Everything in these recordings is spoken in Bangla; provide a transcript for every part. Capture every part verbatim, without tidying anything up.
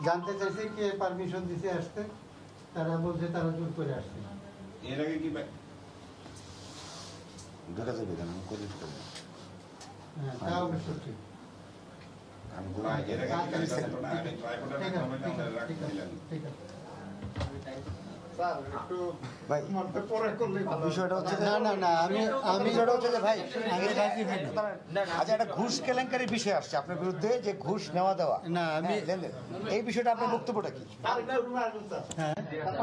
জানতে চাইছে কে পারমিশন দিতে আসতে, তারা বলছে তারা জোর করে আসছে। এর আগে কি দেখা যাবে কেন আমি করে দিতে পারি? হ্যাঁ, তা অবশ্য ঠিক। আমি বলা এর আগে কি কাজ করতে না আমি ট্রাই করতে না আমি আমরা রাখছিলাম। ঠিক আছে স্যার একটু ভাই মনটা পরে করলে ভালো। বিষয়টা হচ্ছে যে না না না আমি আমি বিষয়টা হচ্ছে যে ভাই আমি রাজি হই না। আচ্ছা একটা ঘুষ কেলেঙ্কারির বিষয় আসছে আপনার বিরুদ্ধে, যে ঘুষ নেওয়া দেওয়া না, আমি- হ্যাঁ, লেনদেন। এই বিষয়টা আপনার বক্তব্যটা কি? স্যার এটা রুমে আসুন স্যার। হ্যাঁ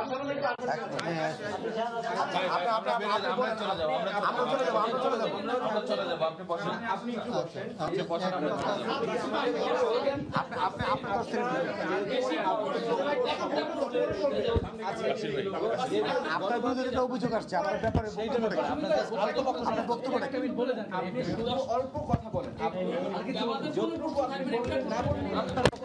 আপনার বিরুদ্ধে যেটা অভিযোগ আসছে আপনার ব্যাপারে বক্তব্যটা কি? আপনার বক্তব্যটা কি? আপনি শুধু অল্প কথা বলেন। আপনি যতটুকু আপনি বলবেন না বলবেন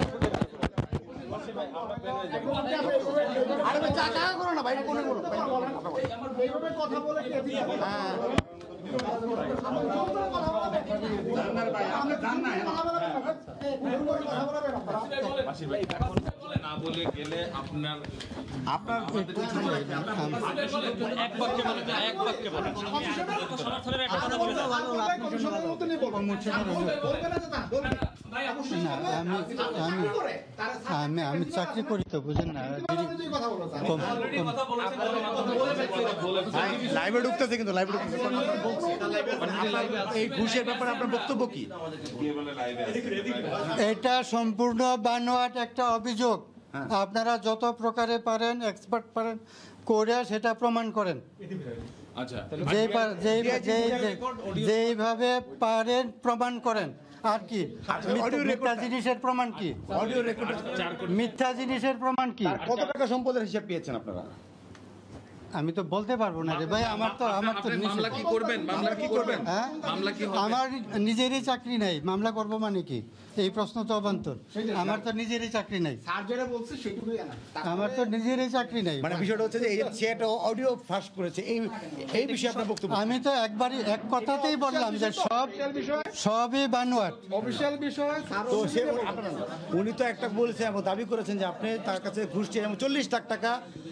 আরে ভাই চা চা করো না ভাই, কোনে বলো ভাই, এইভাবে কথা বলে কে দিবে? হ্যাঁ না বলে গেলে আপনার আপনার এক বাক্যে বলেন, এক বাক্যে বলেন। না আমি আমি আমি আমি চাকরি করি তো বুঝেন না। কম- কম- লাইভে ঢুকতেছে কিন্তু লাইভে ঢুকতেছে এই ঘুষের ব্যাপারে আপনার বক্তব্য কি? কে বলে লাইভে আছে? এটা সম্পূর্ণ বানোয়াট একটা অভিযোগ। আপনারা যত প্রকারে পারেন এক্সপার্ট পারেন করে সেটা প্রমাণ করেন। আচ্ছা যেই পার- যেই যেই যেই- যেইভাবে পারেন প্রমাণ করেন। আর কি মিথ্যা- মিথ্যা জিনিসের প্রমাণ কি? অডিও রেকর্ড মিথ্যা জিনিসের প্রমাণ কি? কত টাকা সম্পদের হিসাব পেয়েছেন আপনারা? আমি তো বলতে পারবো না রে ভাই, আমার তো আমার তো আপনি নিষেধ। মামলা কি করবেন? মামলা কি করবেন? হ্যাঁ? মামলা কি হবে? আমার নিজেরই চাকরি নাই, মামলা করব মানে কি? এই প্রশ্ন তো অবান্তর। আমার তো নিজেরই চাকরি নাই, স্যার যেটা বলছে সেটুকুই না। আমার তো নিজেরই চাকরি নাই। মানে বিষয়টা হচ্ছে যে এই সেট অডিও ফাঁস করেছে, এই এই বিষয়ে আপনার বক্তব্য কি? আমি তো একবারই এক কথাতেই বললাম যে সব সবই বানোয়াট। অফিশিয়াল বিষয় স্যার তো সে উনি তো একটা বলেছেন এবং দাবি করেছেন যে আপনি তার কাছে ঘুষ চেয়ে এবং চল্লিশ লাখ টাকা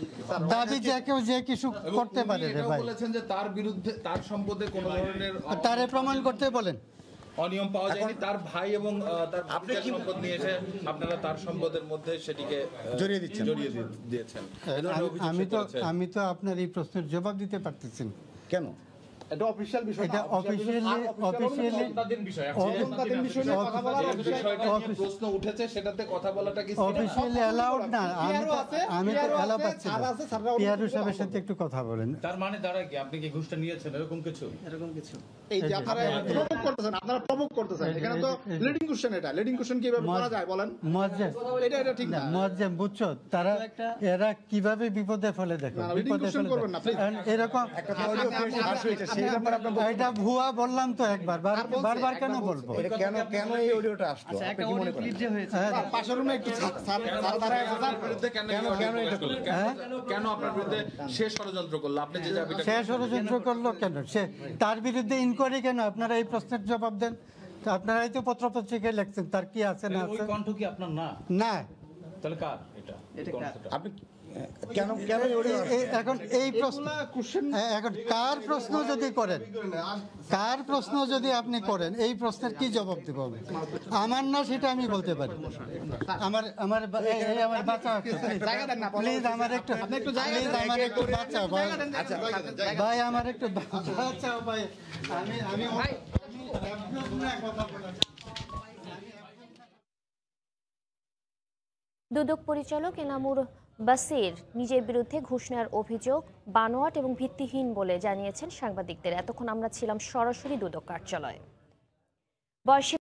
দাবি যে কেউ যে কিছু করতে পারে রে ভাই, বলেছেন যে তার বিরুদ্ধে তার সম্পদে কোনো ধরনের তারে প্রমাণ করতে বলেন। অনিয়ম পাওয়া যায়নি। তার ভাই এবং আহ, তার আপনি ভাতিজার কি- সম্পদ নিয়ে এসে আপনারা তার সম্পদের মধ্যে সেটিকে আহ, জড়িয়ে দিচ্ছেন। জড়িয়ে দি- দিয়েছেন। এই ধরনের আমি- অভিযোগ আমি সে তো করেছে। আমি তো আপনার এই প্রশ্নের জবাব দিতে পারতেছি না। কেন? এটা অফিশিয়াল বিষয়। এটা অফিসিয়ালি অফিসিয়ালি তদন্তাধীন বিষয়। তদন্তাধীন বিষয় নিয়ে কথা বলা যে বিষয়টা নিয়ে প্রশ্ন উঠেছে সেটাতে কথা বলাটা কি অফিসিয়ালি অ্যালাউড না। আমি তো আছে, আমি তো পিয়ারও অ্যালাউ আছে, পাচ্ছি স্যার না। আছে, স্যাররা অন্য পিয়ারু কিছু সাহেবের সাথে একটু কথা বলেন। তার মানে দাঁড়ায় কি আপনি কি ঘুষটা নিয়েছেন এরকম কিছু? এই যে আপনারা প্রভোগ করতেছেন, আপনারা প্রভোগ করতেছেন। এখানে তো লিডিং কোশ্চেন, এটা লিডিং কোশ্চেন কিভাবে করা যায় বলেন? মুয়াজ্জেম এটা এটা ঠিক না, না। মুয়াজ্জেম বুঝছো, তারা এরা কিভাবে বিপদে ফেলে দেখো, না, reading বিপদে question ফেলে করবেন না, দেখো। please। কারণ এরকম একটা অডিও ফাঁস হয়েছে সেই ব্যাপারে আপনার বক্তব্য- এটা ভুয়া বললাম তো একবার, বার- আর বলছে, বারবার কেন একবার বলবো? এটা কেন কেন এই অডিওটা আসলো আপনি কি মনে করেন? হ্যাঁ, স্যার, পাশের রুমে একটু স্যার স্যার স্যার দাঁড়ায় আছে, স্যার। বিরুদ্ধে কেন কেন কেন এটা করলো? হ্যাঁ? কেন আপনার বিরুদ্ধে সে ষড়যন্ত্র করলো? আপনি যে দাবিটা সে ষড়যন্ত্র করলো কেন? সে তার বিরুদ্ধে ইনকোয়ারি কেন? আপনারা এই প্রশ্নের জবাব দেন। তো আপনারাই তো পত্র পত্রিকায় লিখছেন, তার কি আছে না ওই আছে? কণ্ঠ কি আপনার না? না, তাহলে কার এটা? এই কণ্ঠটা? আপনি কেন কেন এই অডিও এ- এ- এখন এই প্রশ্ন কোশ্চেন হ্যাঁ, এখন কার প্রশ্ন যদি করেন, কার প্রশ্ন যদি আপনি করেন, এই প্রশ্নের কি জবাব দেব আমি? আমার না সেটা আমি বলতে পারি। আমার আমার বা- এই- এই আমার বাঁচাও একটু, জায়গা দেন না, প্লিজ আমার একটু আপনি একটু জায়গা প্লিজ দেন, আমার একটু বাঁচাও ভাই। আচ্ছা ভাই আমার একটু বাঁচাও ভাই। আমি আমি আমি কথা বলার দুদক পরিচালক এনামুর বাসির নিজের বিরুদ্ধে ঘুষ নেওয়ার অভিযোগ বানোয়াট এবং ভিত্তিহীন বলে জানিয়েছেন সাংবাদিকদের। এতক্ষণ আমরা ছিলাম সরাসরি দুদক কার্যালয়ে। বয়সী